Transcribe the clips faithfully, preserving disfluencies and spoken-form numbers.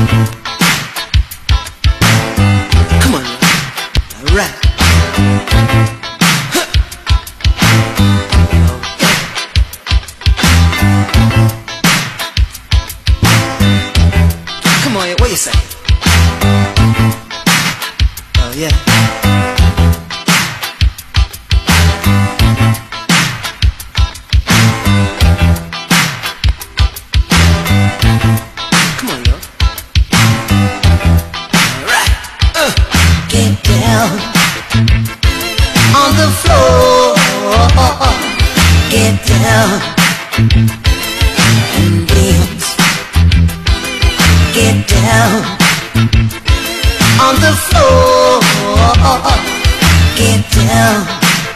Come on, alright. Huh. Okay. Come on, what you say? Oh yeah. Come on, yo. Alright. Uh. Get down on the floor. Get down and dance. Get down on the floor. Get down.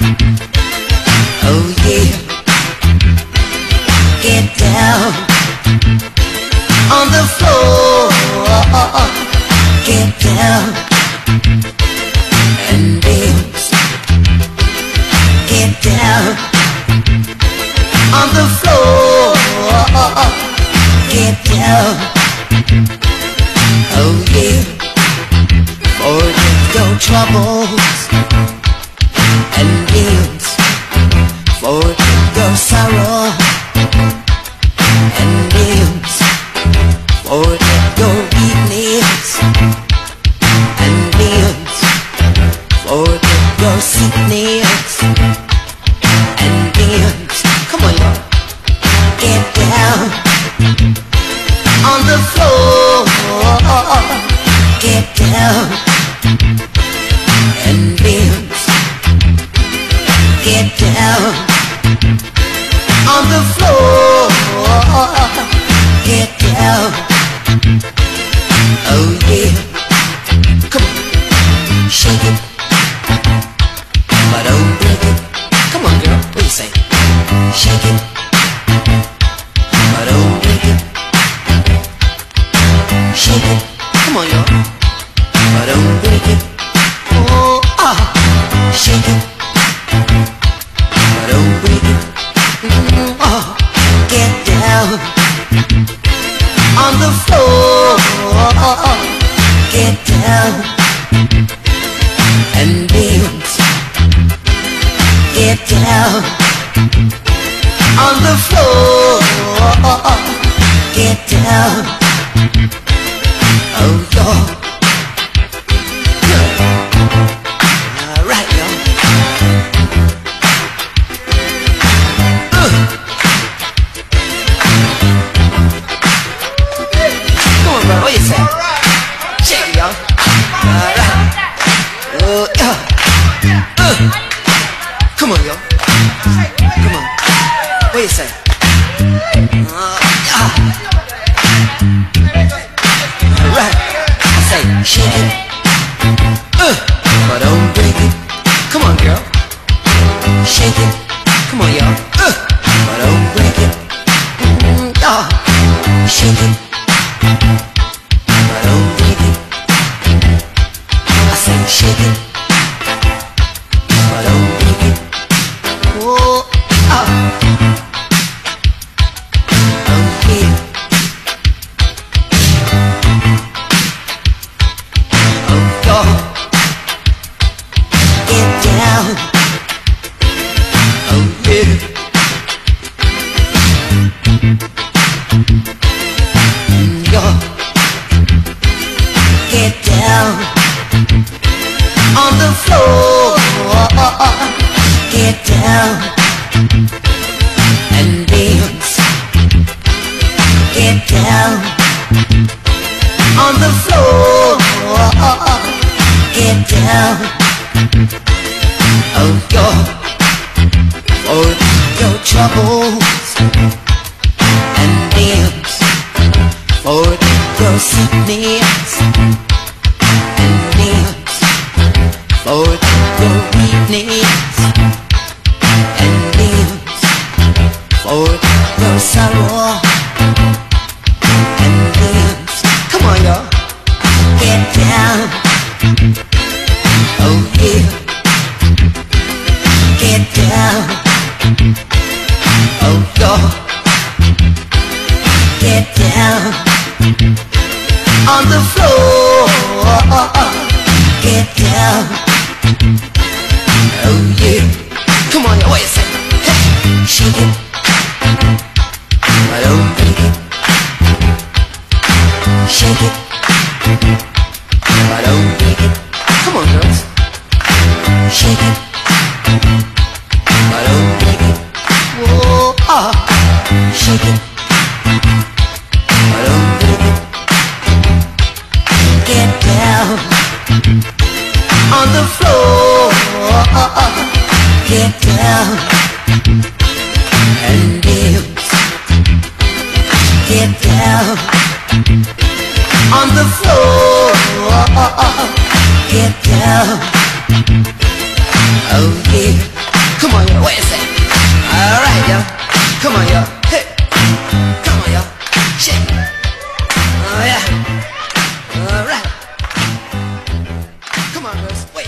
Oh yeah. Get down on the floor. Get down and dance. Get down on the floor. Get down. Oh yeah. Forget your troubles and dance. Forget your sorrow and dance. Forget your weakness and dance. Forget your sickness and dance. Come on, y'all. Get down on the floor. Get down and dance. Get down on the floor. Get down. Oh yeah. Come on. Shake it, but don't break it. Come on, girl. What do you say? Shake it, but don't break it. Shake it. Come on, y'all. But don't break it. Oh, ah. Shake it, but don't break it. Mm, oh. Get down on the floor. Get down and dance. Get down on the floor. Get down. Oh, y'all. Alright, y'all. Uh. Come on, bro. What you say? Check it, y'all. Alright. Oh, yeah. Uh. Come on, y'all. Come on. What you say? Uh, yeah. Alright. I say, shake it. Uh, but don't break it. Come on, girl. Shake it. Come on, y'all. Uh, but don't break it. Mm, yeah. Shake it. But don't break it. I say, shake it. But don't break it. Oh, ah. Oh, yeah. Oh, God. Get down. Oh, yeah. Mm, yeah. Get down on the floor. Get down and dance. Get down on the floor. Get down. Oh, God. For your troubles and dance. For your sickness and dance. For your weakness and dance. For your sorrow and dance. Come on, y'all. Get down. Oh yeah. Get down. Oh God. Get down on the floor. Get down. Oh yeah. Come on, y'all. What you say? Hey, shake it. But don't break it. Shake it. But don't break it. Come on, girls. Shake it. But don't break it. Whoa, ah. Shake it. But don't break it. Get down on the floor. Get down and dance. Get down on the floor. Get down. Oh yeah. Come on, y'all. What you say? Alright, y'all. Come on, y'all. Hey. Come on, y'all. Shake. Oh yeah. Alright. Come on, girls.